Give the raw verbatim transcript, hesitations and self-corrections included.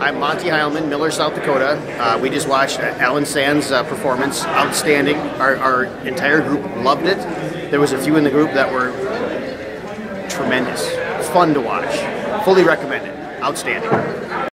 I'm Monty Heilman, Miller, South Dakota. Uh, we just watched Alan Sand's uh, performance, outstanding. Our, our entire group loved it. There was a few in the group that were tremendous, fun to watch. Fully recommend it. Outstanding.